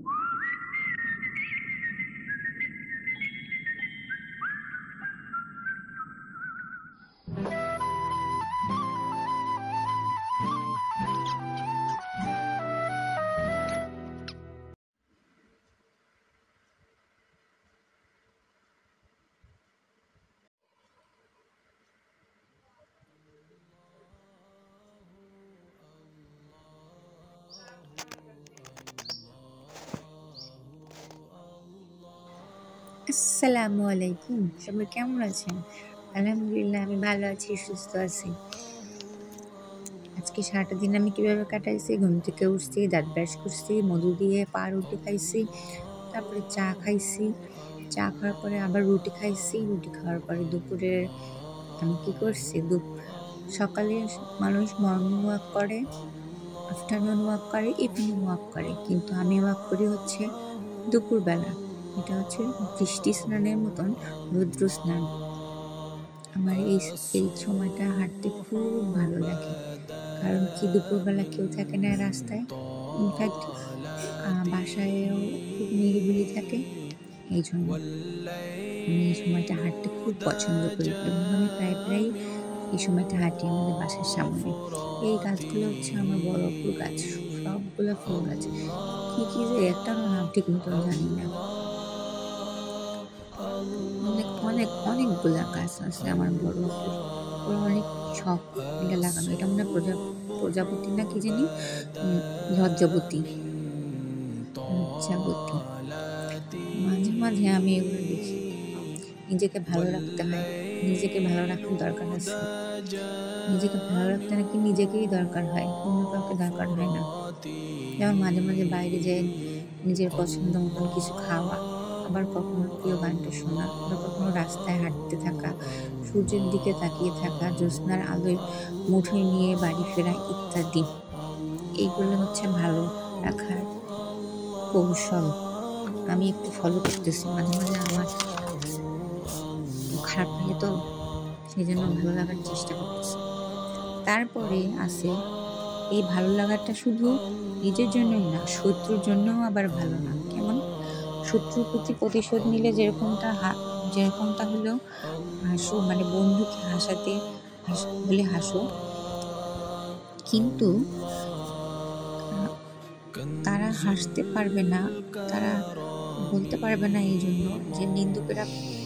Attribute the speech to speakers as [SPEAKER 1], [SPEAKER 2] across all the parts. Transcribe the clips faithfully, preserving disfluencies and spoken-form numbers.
[SPEAKER 1] আসসালামু আলাইকুম, সবাই কেমন আছেন? আলহামদুলিল্লাহ আমি ভালো আছি, সুস্থ আছি। আজকে সারাটা দিন আমি কিভাবে কাটাইছি? ঘুম থেকে উঠছি, দাঁত ব্রাশ করছি, মধু দিয়ে পা রুটি খাইছি, তারপরে চা খাইছি, চা খাওয়ার পরে আবার রুটি খাইছি, রুটি খাওয়ার পরে দুপুরে আমি কি করছি? সকালে মানুষ মর্নিং ওয়াক করে, আফটারনুন ওয়াক করে, ইভিনিং ওয়াক করে, কিন্তু আমি ওয়াক করি হচ্ছে দুপুরবেলা। এটা হচ্ছে বৃষ্টি স্নানের মতন রৌদ্র স্নান। আমার এই এই সময়টা হাঁটতে খুব ভালো লাগে, কারণ কি দুপুরবেলা কেউ থাকে না রাস্তায়, ইনফ্যাক্ট বাসায়ও খুব নিরিবিলি থাকে। এই জন্য আমি এই সময়টা হাঁটতে খুব পছন্দ করি এবং আমি প্রায় প্রায় এই সময়টা হাঁটি আমাদের বাসার সামনে। এই গাছগুলো হচ্ছে আমার বড় ফুল গাছ, সবগুলো ফুল গাছ। কি কি যে একটা নাম ঠিক মতন জানি না, অনেক অনেক অনেকগুলা গাছ আছে আমার বড় ফুল, ওরা অনেক শখ মিলে লাগানো। এটা মনে প্রজা প্রজাপতি না কি জানি, লজ্জাবতী লজ্জাবতী মাঝে মাঝে আমি এগুলো দেখি। নিজেকে ভালো রাখতে হয়, নিজেকে ভালো রাখার দরকার আছে। নিজেকে ভালো রাখতে নাকি নিজেকেই দরকার হয়, অন্য কাউকে দরকার হয় না। যেমন মাঝে মাঝে বাইরে যেয়ে নিজের পছন্দ মতন কিছু খাওয়া, আবার কখনো প্রিয় গানটা শোনা, আবার কখনো রাস্তায় হাঁটতে থাকা, সূর্যের দিকে তাকিয়ে থাকা, জ্যোৎস্নার আলোয় মুঠোয় নিয়ে বাড়ি ফেরা ইত্যাদি। এইগুলো হচ্ছে ভালো রাখার কৌশল। আমি একটু ফলো করতেছি, মাঝে মাঝে আমার খারাপ লাগে তো সেই জন্য ভালো লাগার চেষ্টা করতেছি। তারপরে আছে এই ভালো লাগাটা শুধু নিজের জন্যই না, শত্রুর জন্যও আবার ভালো না। কেমন? শত্রুর প্রতি প্রতিশোধ নিলে যেরকমটা যেরকমটা হলেও হাসো, মানে বন্ধুকে হাসাতে হলে হাসো, কিন্তু তারা হাসতে পারবে না, তারা বলতে পারবে না এই জন্য যে নিন্দুকেরা।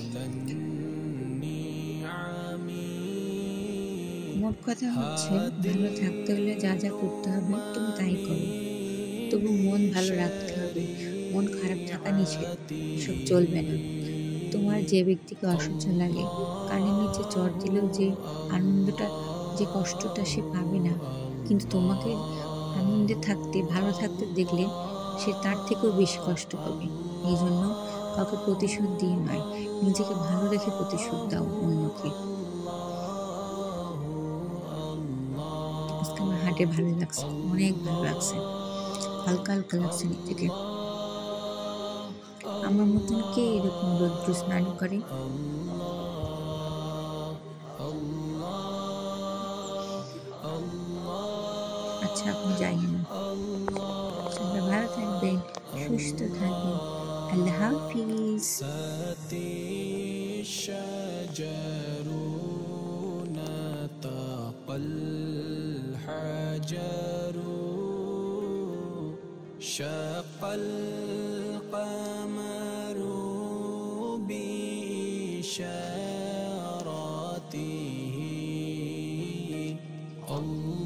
[SPEAKER 1] মোট কথা হচ্ছে, ভালো থাকতে হলে যা যা করতে হবে তুমি তাই করো, তবু মন ভালো রাখতে হবে। মন খারাপ থাকা নিষেধ, এসব চলবে না। তোমার যে ব্যক্তিকে অসহ্য লাগে, কানের নিচে চড় দিলেও যে আনন্দটা, যে কষ্টটা সে পাবে না, কিন্তু তোমাকে আনন্দে থাকতে, ভালো থাকতে দেখলে সে তার থেকেও বেশি কষ্ট পাবে। এই জন্য কাউকে প্রতিশোধ দিয়ে নয়, নিজেকে ভালো রেখে প্রতিশোধ দাও অন্যকে। আজকে আমার হাঁটে ভালো লাগছে, অনেক ভালো লাগছে, হালকা হালকা লাগছে নিজেকে। আমার মতন কে এরকম রৌদ্র স্নান করে? আচ্ছা, আপনি যাই না, সবাই ভালো থাকবেন, সুস্থ থাকবেন। আল্লাহ হাফিজ।
[SPEAKER 2] شق القمر بإشارته الله